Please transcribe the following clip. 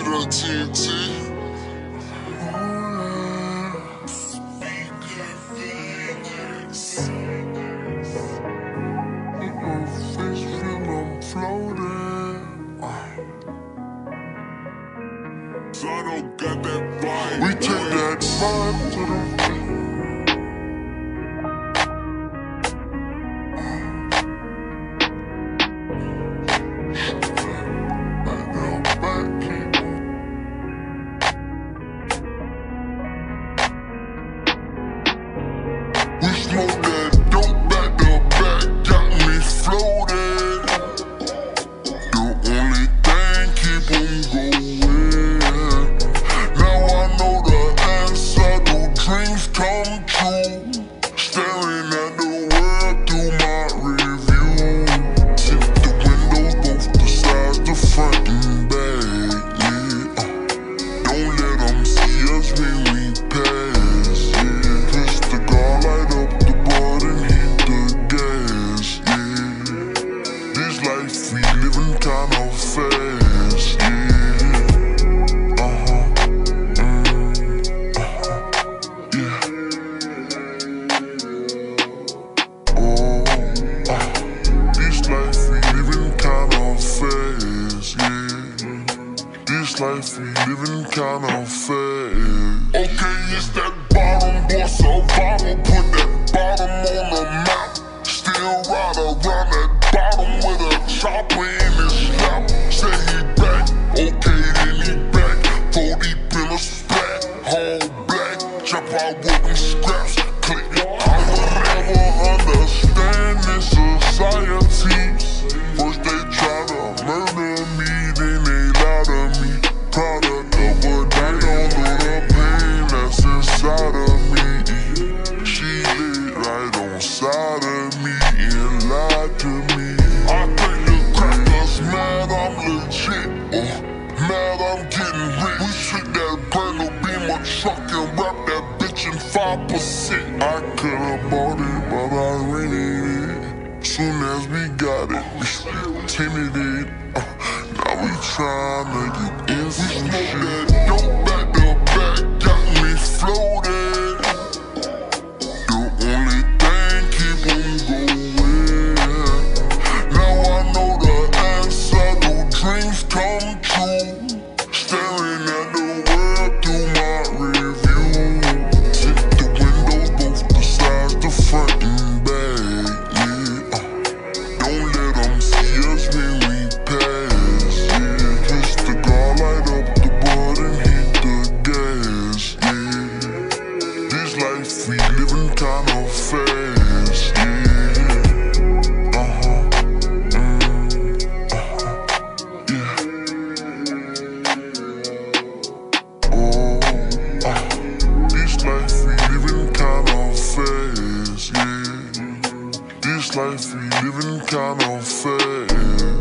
that TNT. Zano got that vibe. We take that vibe to the we smoke that dope back to back, got me floating. The only thing keep 'em going. Now I know the answer, do dreams come true? Staring at the world through my review. Tip the windows, both the sides, the front and back, yeah. Don't let them see us when we pass, yeah. Push the car, light up the bud and hit the gas, yeah. This life we living kinda fast, yeah. Life we living kinda fast. Okay, it's that bottom boy survival. Put that bottom on the map. Still ride around that bottom with a chopper in his lap. Say he back, okay then he back. 4 deep in a splat, all black. Jump out with them scraps, click. I will never understand this society. First they try to murder me, then they lie to me. Product of a day, don't know the pain that's inside of me. She laid right on side of me and lied to me. I think the cracker's mad I'm legit, mad I'm getting rich. We took that brand new Beamer truck and wrap that bitch in 5%. I could've bought it, but I rented it. Soon as we got it, we tinted it. Now we tryna get in some shit. We smoke that dope back to back, got me floating. The only thing keep 'em going. Now I know the answer, do dreams come true? Staring at the world through my review. Tip the windows, both the sides, the front and back, yeah. Don't let them see us when we pass, yeah. Push the car, light up the bud and hit the gas, yeah. This life we living kinda fast, yeah. This life we living kinda fast, yeah. This life we living kinda fast.